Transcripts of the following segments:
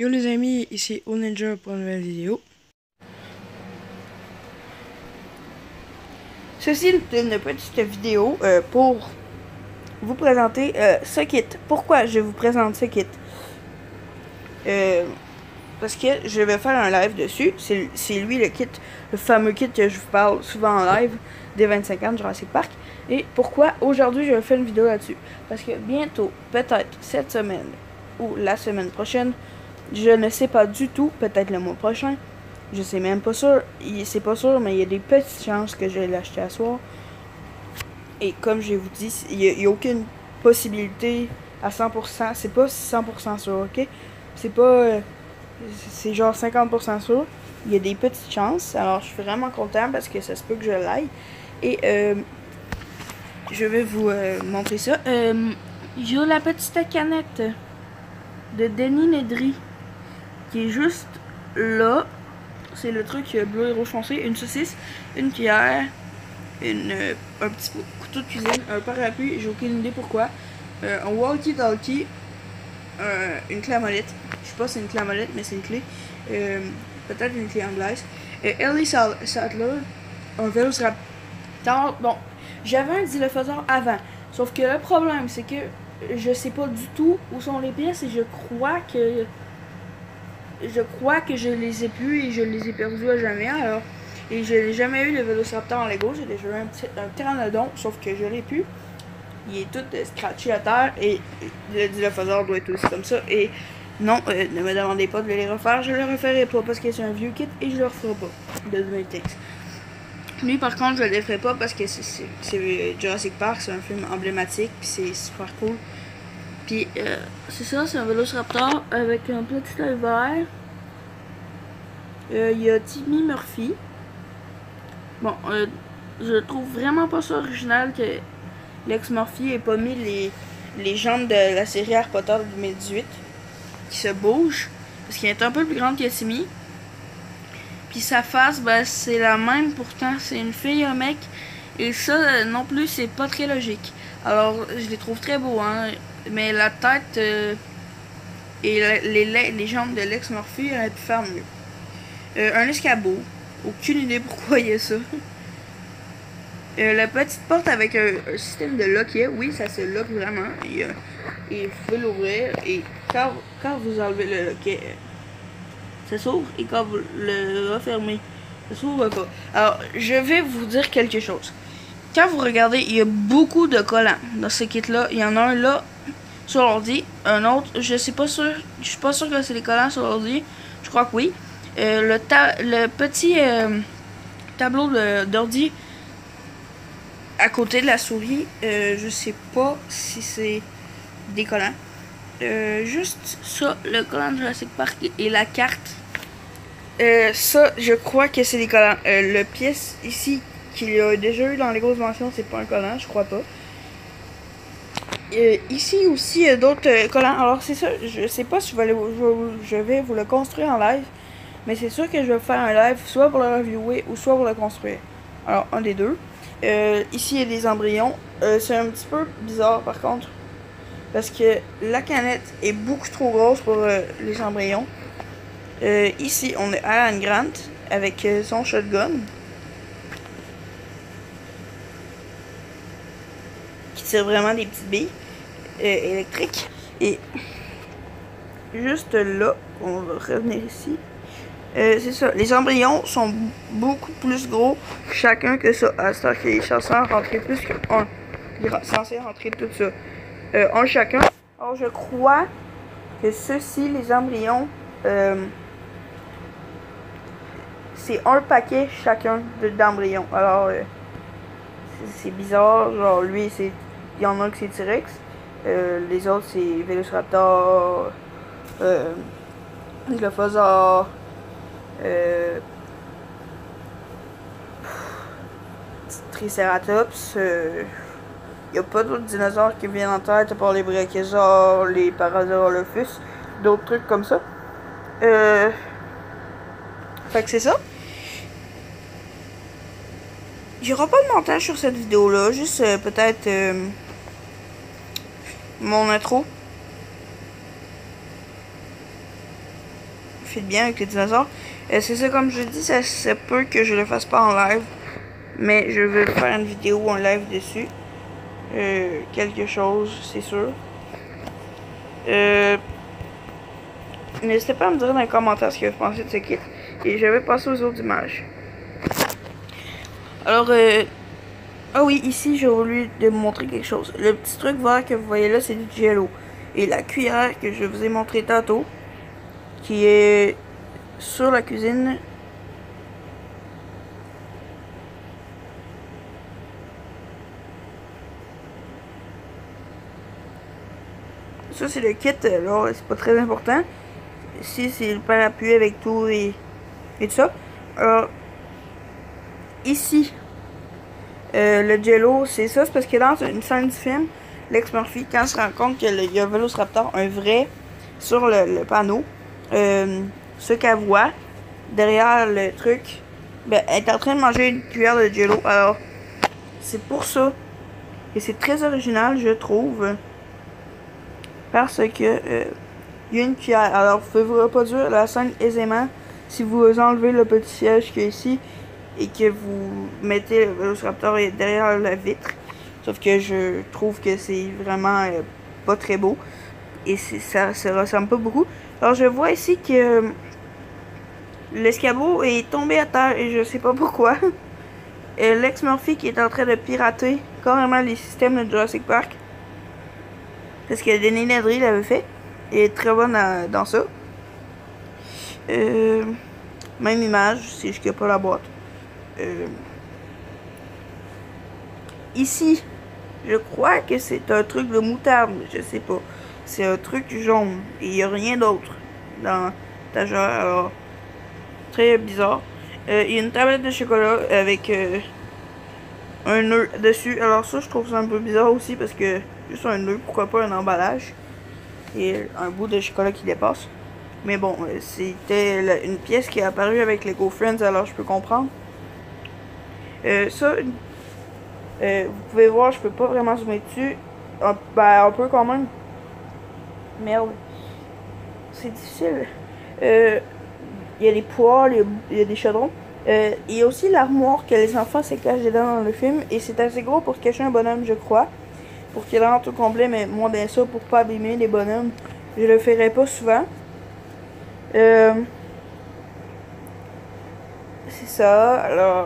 Yo les amis, ici Oninja pour une nouvelle vidéo. Ceci est une petite vidéo pour vous présenter ce kit. Pourquoi je vous présente ce kit? Parce que je vais faire un live dessus. C'est lui le kit, le fameux kit que je vous parle souvent en live des 25 ans de Jurassic Park. Et pourquoi aujourd'hui je vais faire une vidéo là-dessus? Parce que bientôt, peut-être cette semaine ou la semaine prochaine, je ne sais pas du tout, peut-être le mois prochain, je sais même pas sûr, c'est pas sûr, mais il y a des petites chances que je vais l'acheter à soir. Et comme je vous dis, il n'y a aucune possibilité à 100%, c'est pas 100% sûr, ok? C'est pas, c'est genre 50% sûr. Il y a des petites chances, alors je suis vraiment content parce que ça se peut que je l'aille. Et je vais vous montrer ça. J'ai la petite canette de Denis Nedry qui est juste là. C'est le truc bleu et rouge foncé, une saucisse, une cuillère, un petit couteau de cuisine, un parapluie, j'ai aucune idée pourquoi, un walkie-talkie, une clé à molette, je sais pas si c'est une clé à molette mais c'est une clé, peut-être une clé anglaise, Ellie Sattler, un Velociraptor. Bon, j'avais un dilophosaure avant, sauf que le problème c'est que je sais pas du tout où sont les pièces et je crois que je les ai plus et je les ai perdus à jamais. Alors, et je n'ai jamais eu le Vélociraptor en Lego. J'ai déjà eu un Pteranodon, sauf que je l'ai plus. Il est tout scratché à terre et le Dilophosaure doit être aussi comme ça. Et non, ne me demandez pas de les refaire. Je le referai pas parce que c'est un vieux kit et je le referai pas de 2010. Lui par contre je le ferai pas parce que c'est Jurassic Park, c'est un film emblématique puis c'est super cool. Puis c'est ça, c'est un Vélociraptor avec un petit œil vert. Il y a Timmy Murphy. Bon, je trouve vraiment pas ça original que Lex Murphy ait pas mis les jambes de la série Harry Potter de 2018 qui se bougent parce qu'il est un peu plus grande que Timmy. Puis sa face, ben, c'est la même, pourtant c'est une fille, un mec. Et ça non plus, c'est pas très logique. Alors, je les trouve très beaux, hein. Mais la tête et les jambes de Lex Murphy auraient pu faire mieux. Un escabeau. Aucune idée pourquoi il y a ça. La petite porte avec un système de lock. Oui, ça se lock vraiment. Et vous pouvez l'ouvrir. Et quand vous enlevez le lock, ça s'ouvre. Et quand vous le refermez, ça s'ouvre pas. Alors, je vais vous dire quelque chose. Quand vous regardez, il y a beaucoup de collants dans ce kit-là. Il y en a un là sur l'ordi, un autre, je suis pas sûr que c'est les collants sur l'ordi. Je crois que oui. Le petit tableau d'ordi à côté de la souris, je sais pas si c'est des collants. Juste ça, le collant de Jurassic Park et la carte. Ça, je crois que c'est des collants. Le pièce ici qu'il y a déjà eu dans les grosses mentions, c'est pas un collant, je crois pas. Ici aussi, il y a d'autres collants. Alors, c'est ça, je sais pas si je vais vous le construire en live. Mais c'est sûr que je vais faire un live soit pour le reviewer ou soit pour le construire. Alors, un des deux. Ici, il y a des embryons. C'est un petit peu bizarre par contre. Parce que la canette est beaucoup trop grosse pour les embryons. Ici, on a Alan Grant avec son shotgun. Qui tire vraiment des petites billes électriques. Et juste là, on va revenir ici. C'est ça, les embryons sont beaucoup plus gros chacun que ça. C'est-à-dire qu'il est censé en rentrer plus qu'un. Il est censé rentrer tout ça. Un chacun. Alors je crois que ceux-ci, les embryons, c'est un paquet chacun d'embryons. Alors c'est bizarre. Genre lui, il y en a un que c'est T-Rex. Les autres c'est Vélociraptor, Dilophosaure. Triceratops. Il n'y a pas d'autres dinosaures qui viennent en tête à part les brachiosaures, les Parasaurolophus, d'autres trucs comme ça. Fait que c'est ça. Il n'y aura pas de montage sur cette vidéo là, juste peut-être mon intro. fit bien avec les dinosaures. C'est ça, comme je dis, ça se peut que je le fasse pas en live. Mais je vais faire une vidéo en live dessus. Quelque chose, c'est sûr. N'hésitez pas à me dire dans les commentaires ce que vous pensez de ce kit. Et je vais passer aux autres images. Alors, ah oui, ici, j'ai voulu te montrer quelque chose. Le petit truc vert que vous voyez là, c'est du Jello. Et la cuillère que je vous ai montré tantôt, qui est sur la cuisine. Ça, c'est le kit, alors c'est pas très important. Ici, c'est le parapluie avec tout et tout ça. Alors, ici, le Jello, c'est ça, c'est parce que dans une scène du film, Lex Murphy, quand il se rend compte qu'il y a un Velociraptor, un vrai, sur le panneau, ce qu'elle voit, derrière le truc, ben, elle est en train de manger une cuillère de Jello. Alors, c'est pour ça. Et c'est très original, je trouve. Parce que il y a une cuillère. Alors, vous pouvez vous reproduire la scène aisément si vous enlevez le petit siège qui est ici et que vous mettez le Velociraptor derrière la vitre. Sauf que je trouve que c'est vraiment pas très beau. Et ça ressemble pas beaucoup. Alors, je vois ici que l'escabeau est tombé à terre et je sais pas pourquoi. Lex Murphy qui est en train de pirater carrément les systèmes de Jurassic Park. Parce que Denis Nedry l'avait fait. Il est très bon dans ça. Même image, si je ne pas la boîte. Ici, je crois que c'est un truc de moutarde, je sais pas. C'est un truc jaune. Et il n'y a rien d'autre dans ta genre. Alors, très bizarre. Il y a une tablette de chocolat avec un nœud dessus. Alors ça, je trouve ça un peu bizarre aussi parce que juste un nœud, pourquoi pas un emballage et un bout de chocolat qui dépasse. Mais bon, c'était une pièce qui est apparue avec Lego Friends, alors je peux comprendre. Ça, vous pouvez voir, je peux pas vraiment zoomer dessus. Ben, un peu quand même. Merde. C'est difficile. Il y a des poêles, il y a des chaudrons. Il y a aussi l'armoire que les enfants se cachent dedans dans le film. Et c'est assez gros pour cacher un bonhomme, je crois. Pour qu'il rentre au complet, mais moi, bien ça, pour pas abîmer les bonhommes, je le ferai pas souvent. C'est ça, alors.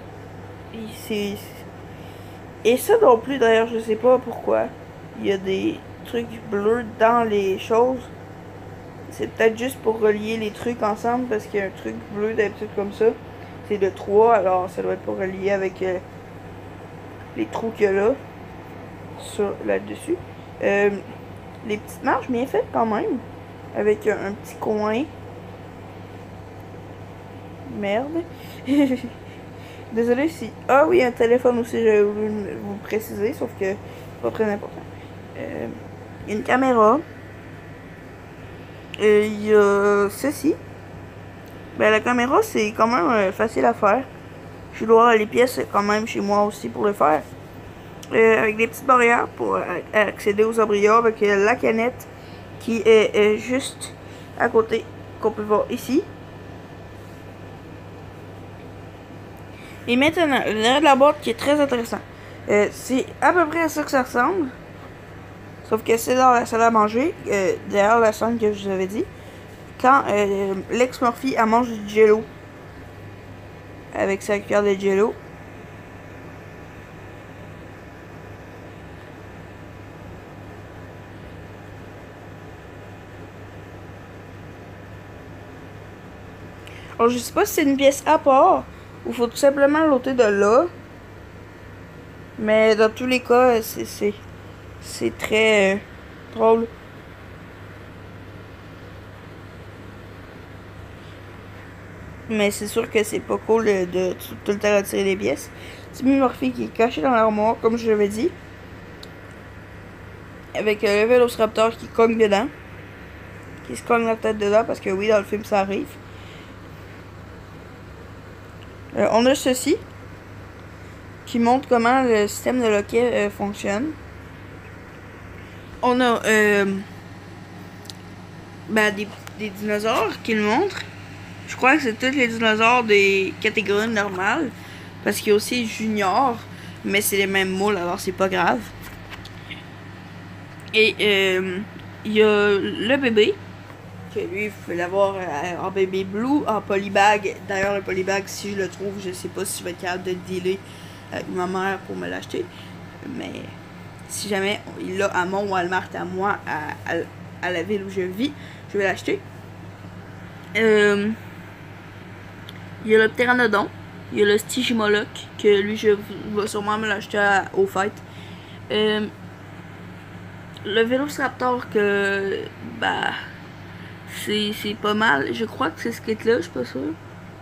Et ça non plus, d'ailleurs, je sais pas pourquoi. Il y a des trucs bleus dans les choses. C'est peut-être juste pour relier les trucs ensemble, parce qu'il y a un truc bleu d'habitude comme ça. C'est de 3, alors ça doit être pour relier avec les trous qu'il y a là. Là-dessus. Les petites marches bien faites quand même. Avec un petit coin. Merde. Désolé si... Ah oui, un téléphone aussi, j'ai voulu vous préciser, sauf que c'est pas très important. Il y a une caméra. Il y a ceci. Ben, la caméra, c'est quand même facile à faire. Je dois avoir les pièces quand même chez moi aussi pour le faire. Avec des petites barrières pour accéder aux embryons avec la canette qui est juste à côté, qu'on peut voir ici. Et maintenant, le derrière de la boîte qui est très intéressant. C'est à peu près à ça que ça ressemble. Sauf que c'est dans la salle à manger, derrière la scène que je vous avais dit. Quand Lex Murphy elle mange du Jello. Avec sa cuillère de Jello. Alors, je sais pas si c'est une pièce à part ou faut tout simplement l'ôter de là. Mais dans tous les cas, c'est très drôle. Mais c'est sûr que c'est pas cool de tout le temps retirer les pièces. Timmy Murphy qui est caché dans l'armoire, comme je l'avais dit. Avec le Velociraptor qui cogne dedans. Qui se cogne la tête dedans parce que oui, dans le film ça arrive. On a ceci qui montre comment le système de loquet fonctionne. On a ben, des dinosaures qu'il montre. Je crois que c'est tous les dinosaures des catégories normales. Parce qu'il y a aussi Junior, mais c'est les mêmes moules, alors c'est pas grave. Et il y a le bébé, que lui, vous pouvez l'avoir en bébé blue, en polybag. D'ailleurs, le polybag, si je le trouve, je sais pas si je vais être capable de le dealer avec ma mère pour me l'acheter. Mais si jamais il l'a à mon Walmart, à moi, à la ville où je vis, je vais l'acheter. Il y a le Pteranodon. Il y a le Stygimoloch, que lui, je vais sûrement me l'acheter aux fêtes. Le Vélociraptor, que, bah, c'est pas mal. Je crois que c'est ce kit-là, je suis pas sûre.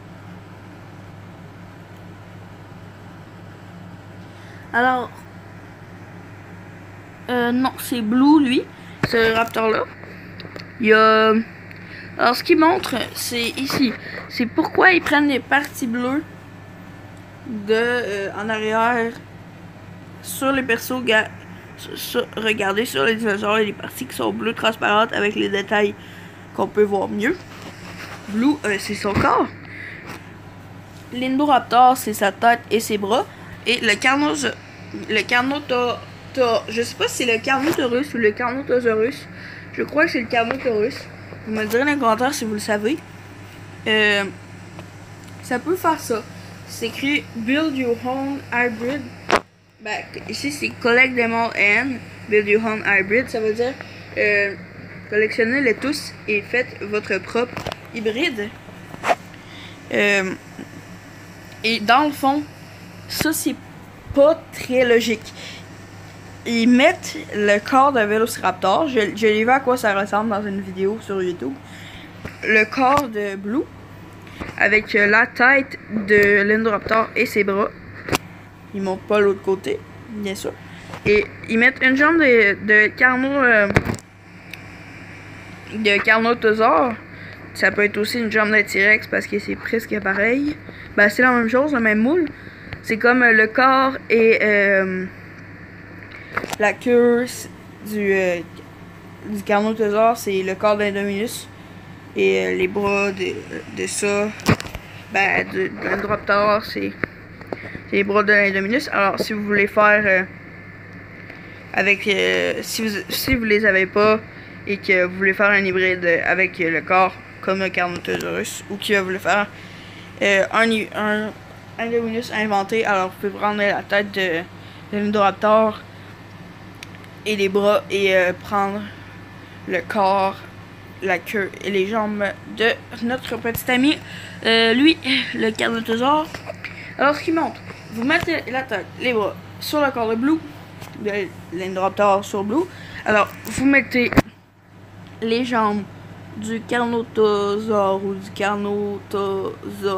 Alors, non, c'est Blue, lui, ce raptor-là. Il y a... Alors, ce qu'il montre, c'est ici. C'est pourquoi ils prennent les parties bleues en arrière sur les persos. Regardez sur les dinosaures, il y a des parties qui sont bleues transparentes avec les détails qu'on peut voir mieux. Blue, c'est son corps. L'Indoraptor, c'est sa tête et ses bras. Et le je sais pas si c'est le Carnotaurus ou le Carnotaurus. Je crois que c'est le Carnotaurus. Vous me direz dans les commentaires si vous le savez. Ça peut faire ça. C'est écrit Build Your Own Hybrid. Ben, ici c'est Collect them all and Build Your Own Hybrid. Ça veut dire collectionnez-les tous et faites votre propre hybride. Et dans le fond, ça c'est pas très logique. Ils mettent le corps d'un Vélociraptor. Je l'ai vu à quoi ça ressemble dans une vidéo sur YouTube. Le corps de Blue avec la tête de l'Indoraptor et ses bras. Ils montent pas l'autre côté, bien sûr. Et ils mettent une jambe de Carnotaurus. Ça peut être aussi une jambe de T-Rex parce que c'est presque pareil. Ben, c'est la même chose, le même moule. C'est comme le corps et la queue du Carnotaurus, c'est le corps d'Indominus. Et les bras de ça, ben, de l'Indoraptor, c'est les bras de l'Indominus. Alors, si vous voulez faire avec, si vous les avez pas et que vous voulez faire un hybride avec le corps comme le Carnotaurus, ou que vous voulez faire un Indominus inventé, alors vous pouvez prendre la tête de l'Indoraptor et les bras et prendre le corps, la queue et les jambes de notre petit ami, lui, le Carnotaurus. Alors, ce qu'il montre, vous mettez la tête, les bras sur le corps de Blue, de l'Indoraptor sur Blue. Alors, vous mettez les jambes du Carnotaurus ou du Carnotaurus,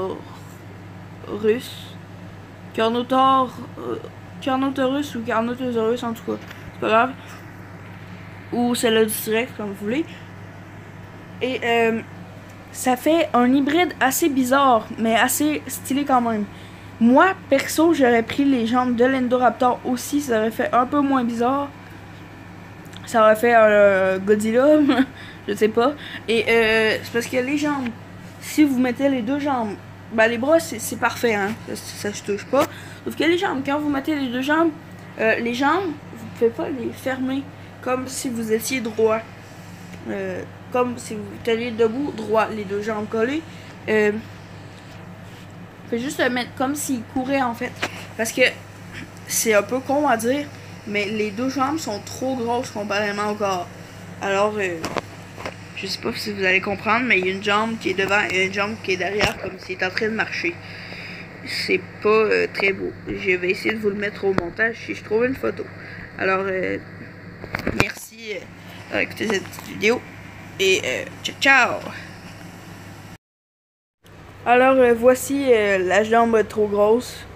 Carnotaurus ou Carnotaurus en tout cas, c'est pas grave, ou celle-là du T-Rex comme vous voulez. Et ça fait un hybride assez bizarre, mais assez stylé quand même. Moi, perso, j'aurais pris les jambes de l'Indoraptor aussi, ça aurait fait un peu moins bizarre. Ça aurait fait un Godzilla, je sais pas. Et c'est parce que les jambes, si vous mettez les deux jambes, ben les bras c'est parfait, hein, ça se touche pas. Sauf que les jambes, quand vous mettez les deux jambes, vous pouvez pas les fermer comme si vous étiez droit. Comme si vous teniez debout, droit, les deux jambes collées. Faut juste le mettre comme s'il courait en fait. Parce que c'est un peu con à dire, mais les deux jambes sont trop grosses comparément au corps. Alors, je sais pas si vous allez comprendre, mais il y a une jambe qui est devant et une jambe qui est derrière, comme s'il est en train de marcher. C'est pas très beau. Je vais essayer de vous le mettre au montage si je trouve une photo. Alors, merci d'avoir écouté cette petite vidéo. Et ciao ciao! Alors voici la jambe trop grosse.